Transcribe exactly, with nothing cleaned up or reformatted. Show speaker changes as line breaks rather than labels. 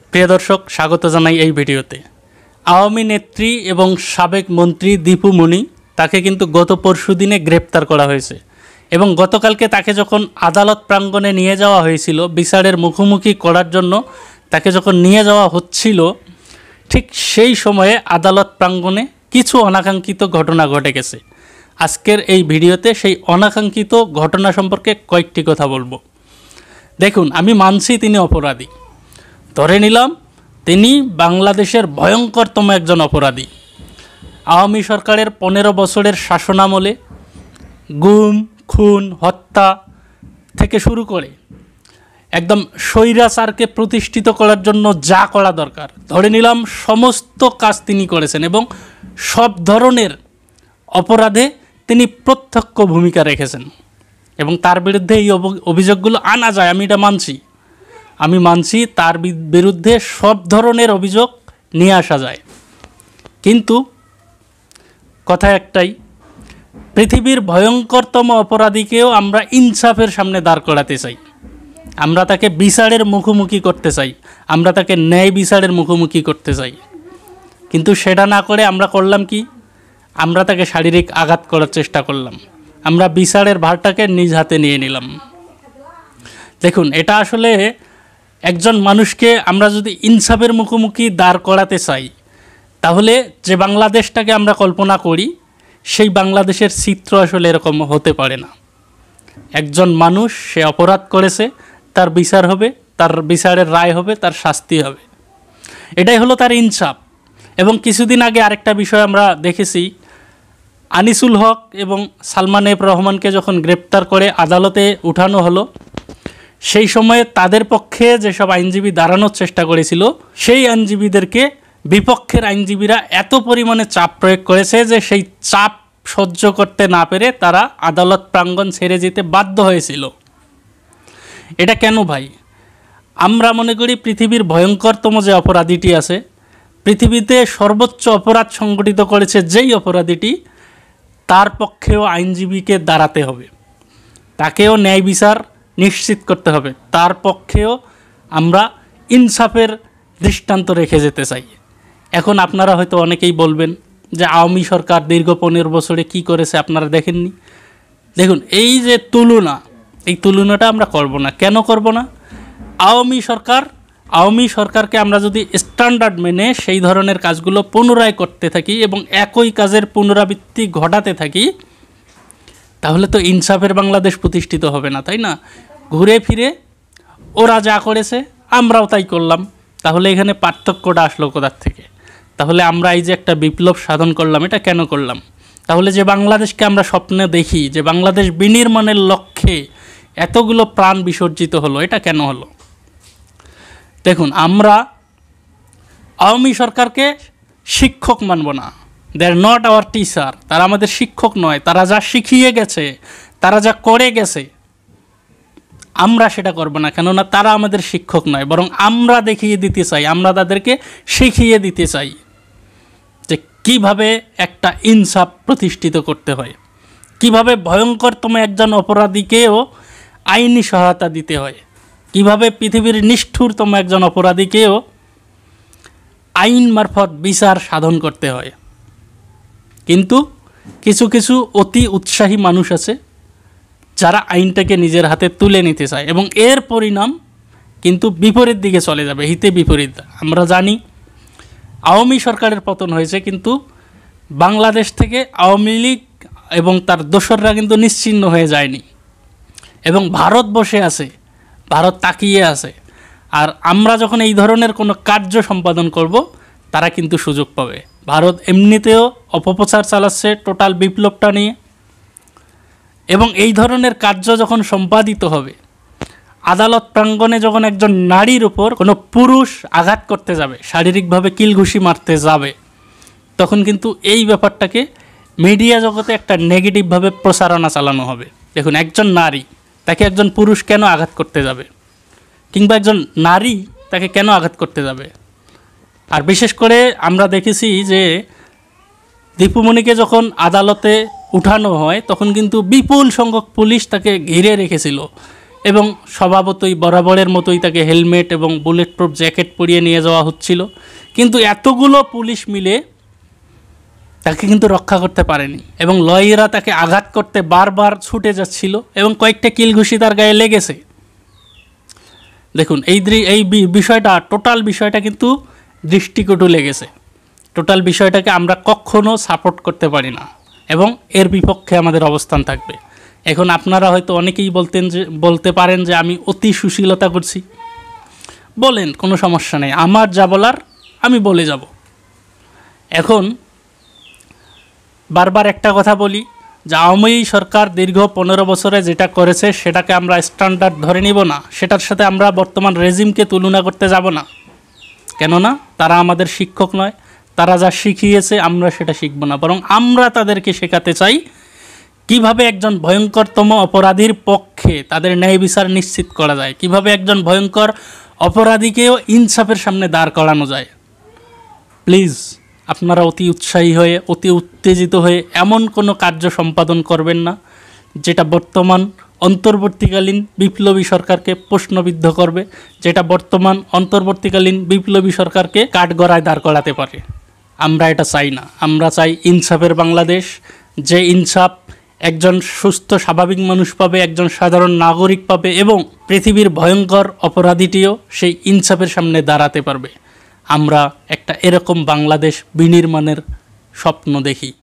প্রিয় দর্শক, স্বাগত জানাই এই ভিডিওতে। আওয়ামী নেত্রী এবং সাবেক মন্ত্রী দীপু মনি তাকে কিন্তু গত পরশু দিনে গ্রেপ্তার করা হয়েছে এবং গতকালকে তাকে যখন আদালত প্রাঙ্গণে নিয়ে যাওয়া হয়েছিল বিচারের মুখোমুখি করার জন্য, তাকে যখন নিয়ে যাওয়া হচ্ছিল ঠিক সেই সময়ে আদালত প্রাঙ্গণে কিছু অনাকাঙ্ক্ষিত ঘটনা ঘটে গেছে। আজকের এই ভিডিওতে সেই অনাকাঙ্ক্ষিত ঘটনা সম্পর্কে কয়েকটি কথা বলবো। দেখুন, আমি মানছি তিনি অপরাধী, ধরে নিলাম তিনি বাংলাদেশের ভয়ঙ্করতম একজন অপরাধী। আওয়ামী সরকারের পনেরো বছরের শাসনামলে গুম, খুন, হত্যা থেকে শুরু করে একদম স্বৈরাচারকে প্রতিষ্ঠিত করার জন্য যা করা দরকার, ধরে নিলাম সমস্ত কাজ তিনি করেছেন এবং সব ধরনের অপরাধে তিনি প্রত্যক্ষ ভূমিকা রেখেছেন এবং তার বিরুদ্ধে এই অভিযোগগুলো আনা যায়। আমি এটা মানছি আমি মানছি তার বিরুদ্ধে সব ধরনের অভিযোগ নিয়ে আসা যায়, কিন্তু কথা একটাই, পৃথিবীর ভয়ঙ্করতম অপরাধীকেও আমরা ইনসাফের সামনে দাঁড় করাতে চাই, আমরা তাকে বিচারের মুখোমুখি করতে চাই, আমরা তাকে ন্যায় বিচারের মুখোমুখি করতে চাই। কিন্তু সেটা না করে আমরা করলাম কি? আমরা তাকে শারীরিক আঘাত করার চেষ্টা করলাম, আমরা বিচারের ভারটাকে নিজ হাতে নিয়ে নিলাম। দেখুন, এটা আসলে একজন মানুষকে আমরা যদি ইনসাফের মুখোমুখি দাঁড় করাতে চাই, তাহলে যে বাংলাদেশটাকে আমরা কল্পনা করি সেই বাংলাদেশের চিত্র আসলে এরকম হতে পারে না। একজন মানুষ, সে অপরাধ করেছে, তার বিচার হবে, তার বিচারের রায় হবে, তার শাস্তি হবে, এটাই হলো তার ইনসাফ। এবং কিছুদিন আগে আরেকটা বিষয় আমরা দেখেছি, আনিসুল হক এবং সালমান এফ রহমানকে যখন গ্রেপ্তার করে আদালতে উঠানো হলো, সেই সময়ে তাদের পক্ষে যেসব আইনজীবী দাঁড়ানোর চেষ্টা করেছিল, সেই আইনজীবীদেরকে বিপক্ষের আইনজীবীরা এত পরিমাণে চাপ প্রয়োগ করেছে যে সেই চাপ সহ্য করতে না পেরে তারা আদালত প্রাঙ্গণ ছেড়ে যেতে বাধ্য হয়েছিল। এটা কেন ভাই? আমরা মনে করি পৃথিবীর ভয়ঙ্করতম যে অপরাধীটি আছে, পৃথিবীতে সর্বোচ্চ অপরাধ সংগঠিত করেছে যেই অপরাধীটি, তার পক্ষেও আইনজীবীকে দাঁড়াতে হবে, তাকেও ন্যায় বিচার নিশ্চিত করতে হবে, তার পক্ষেও আমরা ইনসাফের দৃষ্টান্ত রেখে যেতে চাই। এখন আপনারা হয়তো অনেকেই বলবেন যে আওয়ামী সরকার দীর্ঘ পনেরো বছরে কি করেছে আপনারা দেখেননি। দেখুন, এই যে তুলনা, এই তুলনাটা আমরা করব না। কেন করব না? আওয়ামী সরকার আওয়ামী সরকারকে আমরা যদি স্ট্যান্ডার্ড মেনে সেই ধরনের কাজগুলো পুনরায় করতে থাকি এবং একই কাজের পুনরাবৃত্তি ঘটাতে থাকি, তাহলে তো ইনসাফের বাংলাদেশ প্রতিষ্ঠিত হবে না, তাই না? ঘুরে ফিরে ওরা যা করেছে আমরাও তাই করলাম, তাহলে এখানে পার্থক্যটা আসলো কোথার থেকে? তাহলে আমরা এই যে একটা বিপ্লব সাধন করলাম, এটা কেন করলাম? তাহলে যে বাংলাদেশকে আমরা স্বপ্নে দেখি, যে বাংলাদেশ বিনির্মাণের লক্ষ্যে এতগুলো প্রাণ বিসর্জিত হলো, এটা কেন হলো? দেখুন, আমরা আওয়ামী সরকারকে শিক্ষক মানব না। They are not our teacher, তারা আমাদের শিক্ষক নয়। তারা যা শিখিয়ে গেছে, তারা যা করে গেছে, আমরা সেটা করব না, কেননা তারা আমাদের শিক্ষক নয়, বরং আমরা দেখিয়ে দিতে চাই, আমরা তাদেরকে শিখিয়ে দিতে চাই যে কিভাবে একটা ইনসাফ প্রতিষ্ঠিত করতে হয়, কিভাবে ভয়ঙ্করতম একজন অপরাধীকেও আইনি সহায়তা দিতে হয়, কিভাবে পৃথিবীর নিষ্ঠুরতম একজন অপরাধীকেও আইন মারফত বিচার সাধন করতে হয়। কিন্তু কিছু কিছু অতি উৎসাহী মানুষ আছে যারা আইনটাকে নিজের হাতে তুলে নিতে চায় এবং এর পরিণাম কিন্তু বিপরীত দিকে চলে যাবে, হিতে বিপরীত। আমরা জানি আওয়ামী সরকারের পতন হয়েছে, কিন্তু বাংলাদেশ থেকে আওয়ামী লীগ এবং তার দোসররা কিন্তু নিশ্চিহ্ন হয়ে যায়নি এবং ভারত বসে আছে, ভারত তাকিয়ে আছে। আর আমরা যখন এই ধরনের কোনো কার্য সম্পাদন করব, তারা কিন্তু সুযোগ পাবে। ভারত এমনিতেও অপপ্রচার চালাচ্ছে টোটাল বিপ্লবটা নিয়ে, এবং এই ধরনের কার্য যখন সম্পাদিত হবে, আদালত প্রাঙ্গণে যখন একজন নারীর উপর কোনো পুরুষ আঘাত করতে যাবে, শারীরিকভাবে কিলঘুষি মারতে যাবে, তখন কিন্তু এই ব্যাপারটাকে মিডিয়া জগতে একটা নেগেটিভভাবে প্রচারণা চালানো হবে। দেখুন, একজন নারী, তাকে একজন পুরুষ কেন আঘাত করতে যাবে, কিংবা একজন নারী তাকে কেন আঘাত করতে যাবে? আর বিশেষ করে আমরা দেখেছি যে দীপু মনিকে যখন আদালতে উঠানো হয়, তখন কিন্তু বিপুল সংখ্যক পুলিশ তাকে ঘিরে রেখেছিল এবং স্বভাবতই বরাবরের মতোই তাকে হেলমেট এবং বুলেট প্রুফ জ্যাকেট পরিয়ে নিয়ে যাওয়া হচ্ছিল, কিন্তু এতগুলো পুলিশ মিলে তাকে কিন্তু রক্ষা করতে পারেনি এবং লয়েরা তাকে আঘাত করতে বারবার ছুটে যাচ্ছিল এবং কয়েকটা কিল ঘুষি তার গায়ে লেগেছে। দেখুন এই এই বিষয়টা, টোটাল বিষয়টা কিন্তু দৃষ্টিকটু লেগেছে। টোটাল বিষয়টাকে আমরা কখনো সাপোর্ট করতে পারি না এবং এর বিপক্ষে আমাদের অবস্থান থাকবে। এখন আপনারা হয়তো অনেকেই বলতেন যে বলতে পারেন যে আমি অতি সুশীলতা করছি, বলেন, কোনো সমস্যা নেই, আমার যা বলার আমি বলে যাব। এখন বারবার একটা কথা বলি যে আওয়ামী সরকার দীর্ঘ পনেরো বছরে যেটা করেছে সেটাকে আমরা স্ট্যান্ডার্ড ধরে নিব না, সেটার সাথে আমরা বর্তমান রেজিমকে তুলনা করতে যাব না। কেননা তারা আমাদের শিক্ষক নয়, তারা যা শিখিয়েছে আমরা সেটা শিখব না, বরং আমরা তাদেরকে শেখাতে চাই কিভাবে একজন ভয়ঙ্করতম অপরাধীর পক্ষে তাদের ন্যায় বিচার নিশ্চিত করা যায়, কিভাবে একজন ভয়ঙ্কর অপরাধীকেও ইনসাফের সামনে দাঁড় করানো যায়। প্লিজ আপনারা অতি উৎসাহী হয়ে, অতি উত্তেজিত হয়ে এমন কোনো কার্য সম্পাদন করবেন না যেটা বর্তমান অন্তর্বর্তীকালীন বিপ্লবী সরকারকে প্রশ্নবিদ্ধ করবে, যেটা বর্তমান অন্তর্বর্তীকালীন বিপ্লবী সরকারকে কাঠগড়ায় দাঁড় করাতে পারে। আমরা এটা চাই না। আমরা চাই ইনসাফের বাংলাদেশ, যে ইনসাফ একজন সুস্থ স্বাভাবিক মানুষ পাবে, একজন সাধারণ নাগরিক পাবে এবং পৃথিবীর ভয়ঙ্কর অপরাধীটিও সেই ইনসাফের সামনে দাঁড়াতে পারবে। আমরা একটা এরকম বাংলাদেশ বিনির্মাণের স্বপ্ন দেখি।